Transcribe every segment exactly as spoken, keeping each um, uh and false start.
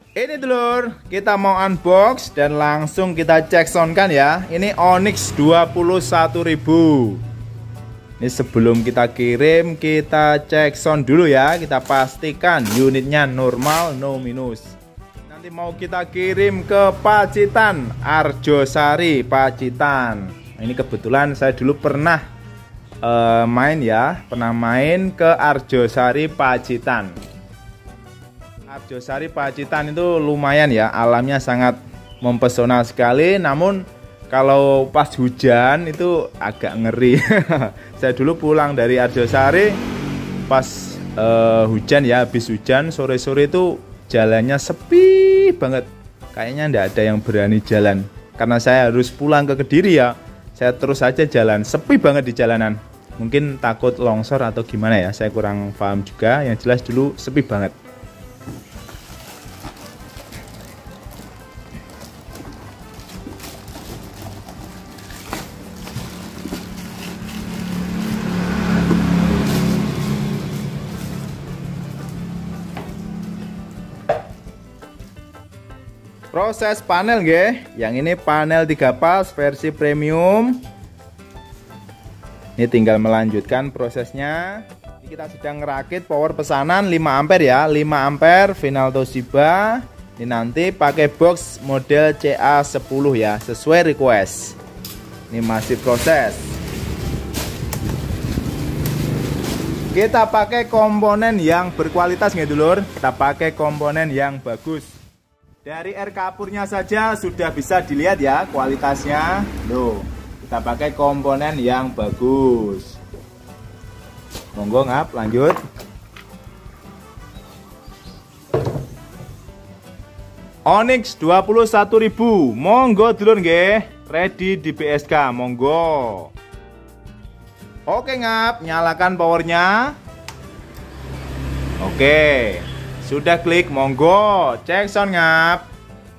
Ini dulur, kita mau unbox dan langsung kita cek sound kan ya. Ini Onyx dua puluh satu ribu. Ini sebelum kita kirim, kita cek sound dulu ya. Kita pastikan unitnya normal, no minus. Nanti mau kita kirim ke Pacitan, Arjosari, Pacitan. Nah, ini kebetulan saya dulu pernah Uh, main ya, pernah main ke Arjosari Pacitan. Arjosari Pacitan itu lumayan ya, alamnya sangat mempesona sekali. Namun kalau pas hujan itu agak ngeri. Saya dulu pulang dari Arjosari pas uh, hujan ya, habis hujan sore-sore itu jalannya sepi banget. Kayaknya ndak ada yang berani jalan. Karena saya harus pulang ke Kediri ya, saya terus aja jalan, sepi banget di jalanan. Mungkin takut longsor atau gimana ya, saya kurang paham juga. Yang jelas dulu sepi banget. Proses panel nggih, yang ini panel tiga pas versi premium. Ini tinggal melanjutkan prosesnya. Ini kita sedang ngerakit power pesanan lima ampere ya, lima ampere final Toshiba. Ini nanti pakai box model C A sepuluh ya, sesuai request. Ini masih proses. Kita pakai komponen yang berkualitas nggak dulur? Kita pakai komponen yang bagus. Dari air kapurnya saja sudah bisa dilihat ya kualitasnya. Loh. Kita pakai komponen yang bagus. Monggo ngap, lanjut. Onyx dua puluh satu ribu. Monggo dulur nggih, ready di B S K, monggo. Oke ngap, nyalakan powernya. Oke, sudah klik, monggo. Cek sound ngap.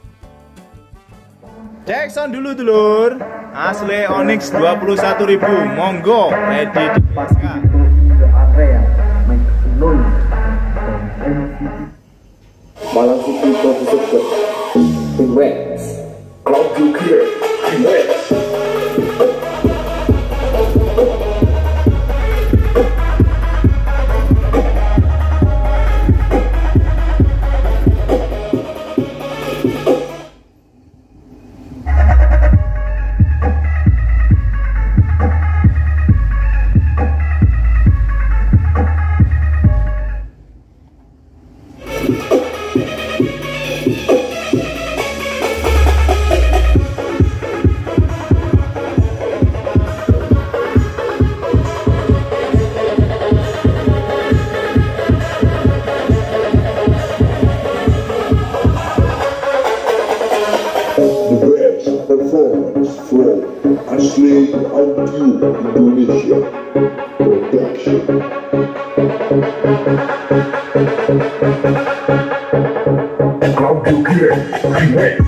Cek sound dulu dulur. Asli Onyx dua puluh satu ribu. Monggo ready di B S K. Malang Putih Profesor West Cloud Clear West. Performance from Asli Audio Indonesia Production. Audio Gear Remix.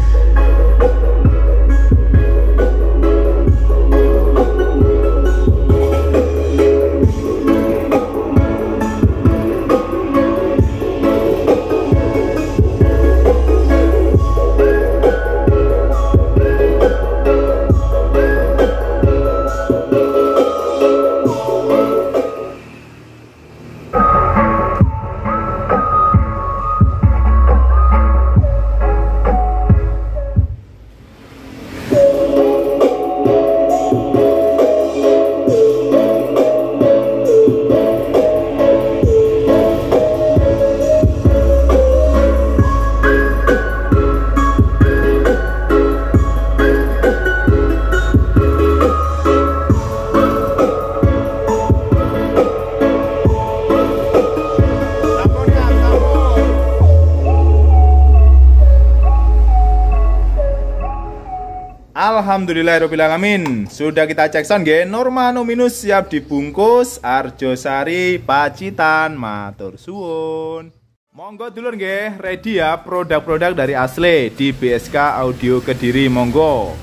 Alhamdulillahirobbilalamin. Sudah kita cek sound nggih, normal no minus, siap dibungkus. Arjosari Pacitan, matur suwun. Monggo dulur nggih, ready ya produk-produk dari Asli di B S K Audio Kediri, monggo.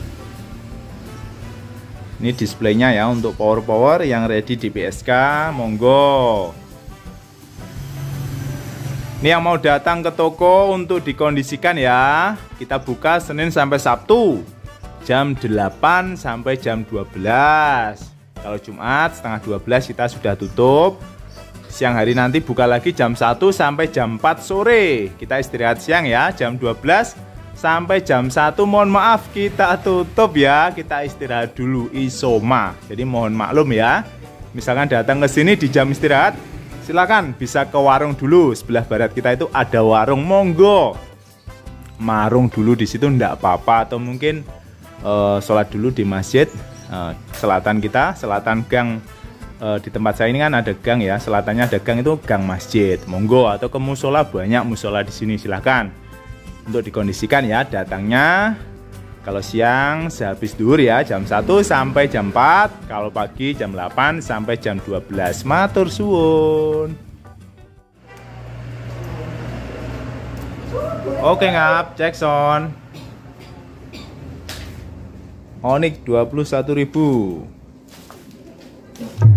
Ini displaynya ya untuk power-power yang ready di B S K, monggo. Ini yang mau datang ke toko untuk dikondisikan ya. Kita buka Senin sampai Sabtu jam delapan sampai jam dua belas. Kalau Jumat setengah dua belas kita sudah tutup. Siang hari nanti buka lagi jam satu sampai jam empat sore. Kita istirahat siang ya, jam dua belas sampai jam satu. Mohon maaf kita tutup ya. Kita istirahat dulu isoma. Jadi mohon maklum ya. Misalkan datang ke sini di jam istirahat, silakan bisa ke warung dulu. Sebelah barat kita itu ada warung, monggo. Marung dulu di situ ndak apa-apa, atau mungkin uh, sholat dulu di masjid uh, selatan kita, selatan gang. Uh, di tempat saya ini kan ada gang ya, selatannya ada gang, itu gang masjid, monggo. Atau ke musola, banyak musola di sini, silahkan untuk dikondisikan ya. Datangnya kalau siang sehabis duhur ya, jam satu sampai jam empat. Kalau pagi jam delapan sampai jam dua belas. Matur suwun. Oke ngap, Jackson. Onyx dua puluh satu ribu.